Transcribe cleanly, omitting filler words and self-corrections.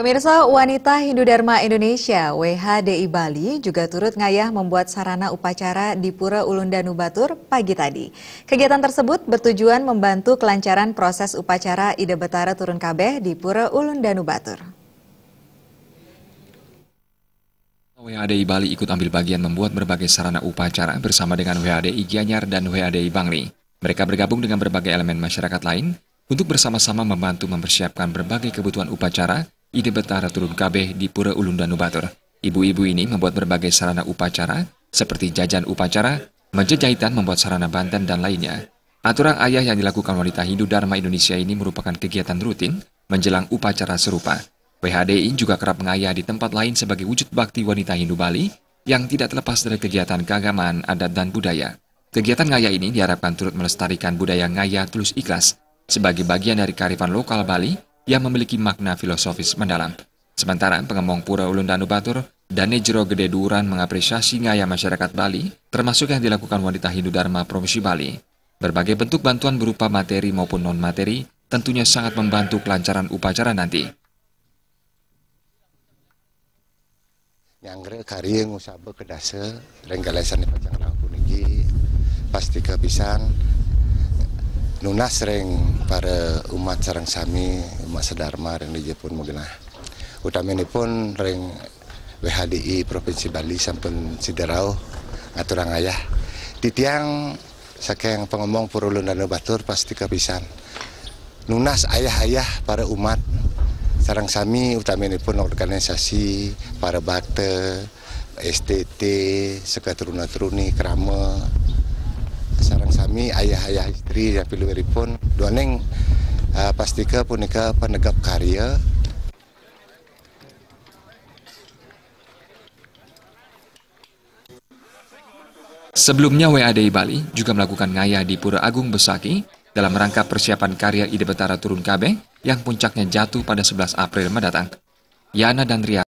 Pemirsa, wanita Hindu Dharma Indonesia WHDI Bali juga turut ngayah membuat sarana upacara di Pura Ulundanu Batur pagi tadi. Kegiatan tersebut bertujuan membantu kelancaran proses upacara Ide Betara Turun Kabeh di Pura Ulundanu Batur. WHDI Bali ikut ambil bagian membuat berbagai sarana upacara bersama dengan WHDI Gianyar dan WHDI Bangli. Mereka bergabung dengan berbagai elemen masyarakat lain untuk bersama-sama membantu mempersiapkan berbagai kebutuhan upacara Ide Betara Turun Kabeh di Pura Ulundanu Batur. Ibu-ibu ini membuat berbagai sarana upacara seperti jajan upacara, meja jahitan, membuat sarana banten, dan lainnya. Aturan ayah yang dilakukan wanita Hindu Dharma Indonesia ini merupakan kegiatan rutin menjelang upacara serupa. WHDI juga kerap mengayah di tempat lain sebagai wujud bakti wanita Hindu Bali yang tidak terlepas dari kegiatan keagamaan, adat, dan budaya. Kegiatan ngayah ini diharapkan turut melestarikan budaya ngayah tulus ikhlas sebagai bagian dari kearifan lokal Bali yang memiliki makna filosofis mendalam. Sementara pengemong Pura Ulundanu Batur, Danejro Gede Duran, mengapresiasi ngayah masyarakat Bali, termasuk yang dilakukan wanita Hindu Dharma Provinsi Bali. Berbagai bentuk bantuan berupa materi maupun non-materi tentunya sangat membantu kelancaran upacara nanti. Nyangre kari ngusaba kedase renggalesan di pajang lampu niki pasti kepisan nunas sering para umat sareng sami umat sedharma yang di Jepun mungkin utamanya pun ring WHDI Provinsi Bali sampun siderau ngaturang ayah di tiang saking pengomong Pura Ulundanu Batur pasti kepisan nunas ayah-ayah para umat sareng sami utamanya pun organisasi para bakte STT sekaturuna-turuni kerama sareng sami ayah-ayah istri yang piluweripun duaneng pastika punika penegap karya. Sebelumnya WHDI Bali juga melakukan ngayah di Pura Agung Besaki dalam rangka persiapan karya Ide Betara Turun Kabeh yang puncaknya jatuh pada 11 April mendatang. Yana dan Ria